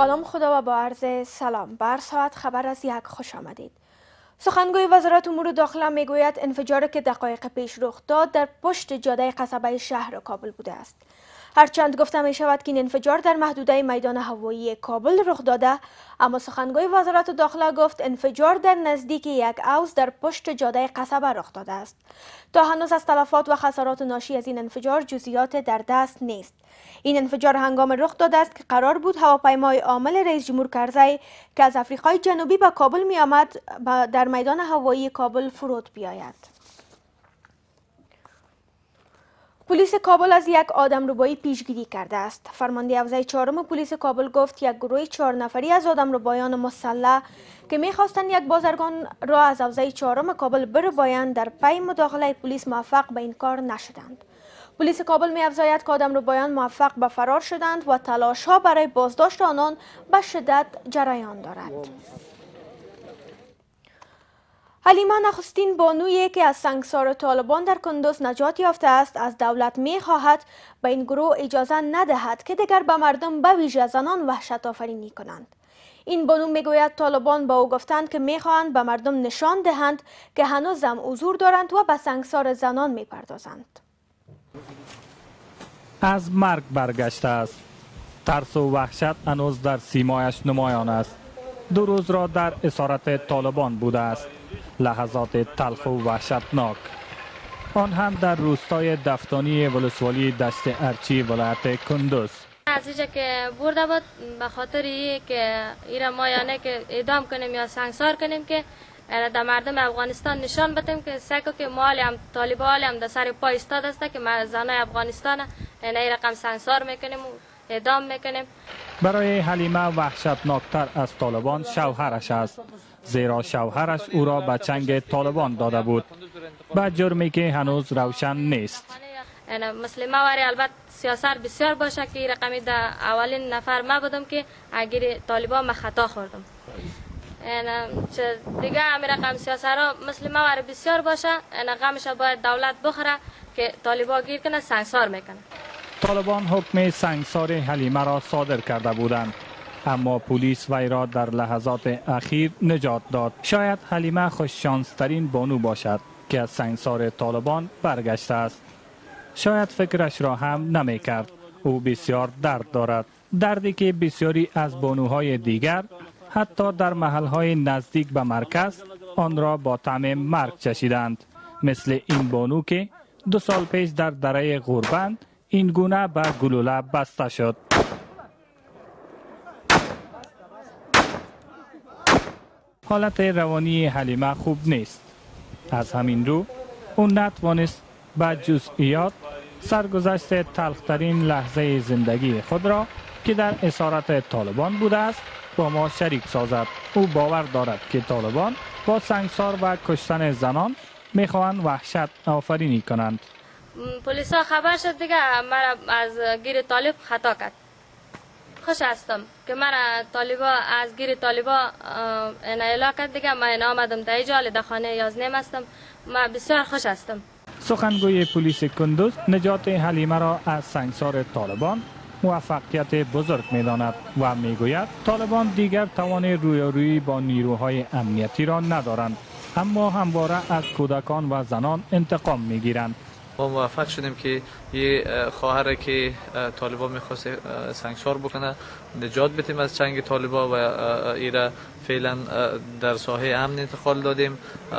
با نام خدا و با عرض سلام. بر ساعت خبر از یک خوش آمدید. سخنگوی وزارت امور داخله میگوید انفجاری که دقایق پیش رخ داد در پشت جاده قصبه شهر کابل بوده است. هرچند گفته می شود که این انفجار در محدوده میدان هوایی کابل رخ داده، اما سخنگوی وزارت داخله گفت انفجار در نزدیک یک حوض در پشت جاده قصبه رخ داده است. تا هنوز از تلفات و خسارات ناشی از این انفجار جزئیات در دست نیست. این انفجار هنگام رخ داده است که قرار بود هواپیمای عامل رئیس جمهور کرزی که از آفریقای جنوبی به کابل می آمد در میدان هوایی کابل فرود بیاید. پلیس کابل از یک آدمربایی پیشگیری کرده است. فرمانده حوزه چهارم پلیس کابل گفت یک گروه 4 نفری از آدمربایان مسلح که می‌خواستند یک بازرگان را از حوزه چهارم کابل بربایند در پی مداخله پلیس موفق به این کار نشدند. پلیس کابل می‌افزاید که آدمربایان موفق به فرار شدند و تلاش‌ها برای بازداشت آنان به شدت جریان دارد. حلیمه نخستین بانویی که از سنگسار طالبان در کندوز نجات یافته است از دولت می‌خواهد به این گروه اجازه ندهد که دیگر به مردم به ویژه زنان وحشت آفرینی کنند. این بانو میگوید طالبان با او گفتند که می‌خواهند به مردم نشان دهند که هنوزم حضور دارند و به سنگسار زنان می‌پردازند. از مرگ برگشته است. ترس و وحشت هنوز در سیمایش نمایان است. 2 روز را در اسارت طالبان بوده است. لحظات تلخ و وحشتناک. آن هم در روستای دفتانی ولسوالی دشت ارچی ولایت کندوز. از اینجا که برده بود به خاطر که ایرا ما یعنی که اعدام کنیم یا سنگسار کنیم که در مردم افغانستان نشان بدیم که سکو که مال هم طالبان هم در سر پای ایستاده است که ما زنای افغانستان یعنی رقم سنگسار میکنیم و اعدام میکنیم. برای حلیمه وحشتناکتر از طالبان شوهرش است، زیرا شوهرش او را به چنگ طالبان داده بود به جرمی که هنوز روشن نیست. مسلمه واری البته سیاست بسیار باشه که رقمی در اولین نفر ما بودم که اگر طالبان ما خطا خوردم. دیگه همین رقم سیاست را مسلمه واری بسیار باشه، غمش باید دولت بخوره که طالبان گیر کنه سنگسار میکنه. طالبان حکم سنگسار حلیمه را صادر کرده بودند، اما پلیس وی را در لحظات اخیر نجات داد. شاید حلیمه خوششانسترین بانو باشد که از سنگسار طالبان برگشته است. شاید فکرش را هم نمی کرد. او بسیار درد دارد، دردی که بسیاری از بانوهای دیگر حتی در محلهای نزدیک به مرکز آن را با طعم مرگ چشیدند، مثل این بانو که 2 سال پیش در دره غوربند این گونه به گلوله بسته شد. حالت روانی حلیمه خوب نیست. از همین رو او نتوانست به جزئیات سرگذشت تلخترین لحظه زندگی خود را که در اسارت طالبان بوده است با ما شریک سازد. او باور دارد که طالبان با سنگسار و کشتن زنان میخواهند وحشت آفرینی کنند. پلیس ها خبر شد دیگه مرا از گیر طالب خطا کرد. خوش هستم که مرا طالبا از گیر طالبا اعلام کرد دیگه. من آمدم در اینجا در خانه 11 هستم. من بسیار خوش هستم. سخنگوی پلیس کندوز نجات حلیمه را از سنگسار طالبان موفقیت بزرگ می‌داند و میگوید طالبان دیگر توان رویارویی با نیروهای امنیتی را ندارند، اما همواره از کودکان و زنان انتقام میگیرند. ما موفق شدیم که یه خواهر که طالبان میخواست سنگسار بکنه نجات بدیم از چنگ طالبان و ایره فعلا در ساحه امن انتقال دادیم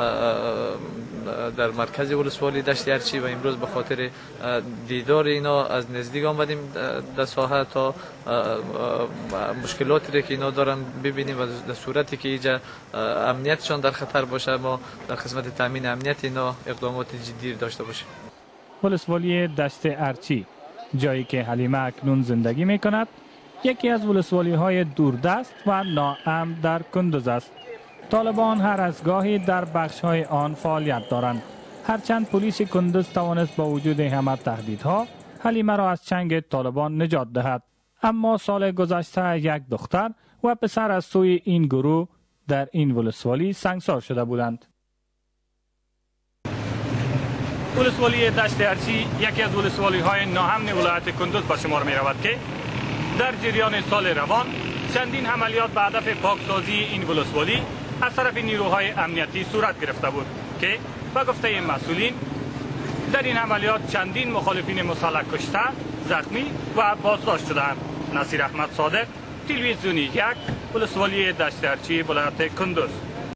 در مرکز ولسوالی دشت ارچی و امروز به خاطر دیدار اینا از نزدیک آمدیم در ساحه تا مشکلاتی که اینا دارن ببینیم و در صورتی که اینجا امنیتشان در خطر باشه ما در خدمت تامین امنیت اینا اقدامات جدی داشته باشیم. ولسوالی دشت ارچی، جایی که حلیمه اکنون زندگی می کند، یکی از ولسوالی های دوردست و ناامن در کندوز است. طالبان هر از گاهی در بخش های آن فعالیت دارند. هرچند پلیس کندوز توانست با وجود همه تهدیدها حلیمه را از چنگ طالبان نجات دهد، اما سال گذشته یک دختر و پسر از سوی این گروه در این ولسوالی سنگسار شده بودند. ولسوالی دشت ارچی یکی از ولسوالی های ناامن ولایت کندوز به شمار می رود که در جریان سال روان چندین عملیات به هدف پاکسازی این ولسوالی از طرف نیروهای امنیتی صورت گرفته بود که به گفته مسئولین در این عملیات چندین مخالفین مسلح کشته، زخمی و بازداشت شدند. نصیر احمد صادق، تلویزیونی 1، ولسوالی دشت ارچی، ولایت کندوز.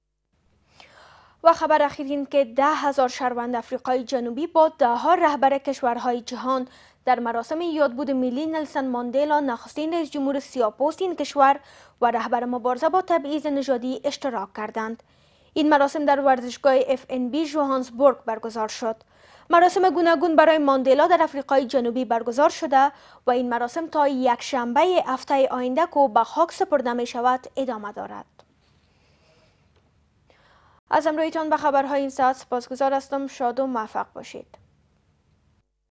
و خبر اخیر این که 10,000 شهروند افریقای جنوبی با ده‌ها رهبر کشورهای جهان در مراسم یادبود ملی نلسون ماندلا، نخستین رئیس جمهور سیاه‌پوست این کشور و رهبر مبارزه با تبعیض نژادی اشتراک کردند. این مراسم در ورزشگاه FNB جوهانسبورگ برگزار شد. مراسم گوناگون برای ماندلا در افریقای جنوبی برگزار شده و این مراسم تا یکشنبه هفته آینده که به خاک سپرده می شود ادامه دارد. از همراهیتان به خبرهای این ساعت سپاسگزار هستم. شاد و موفق باشید.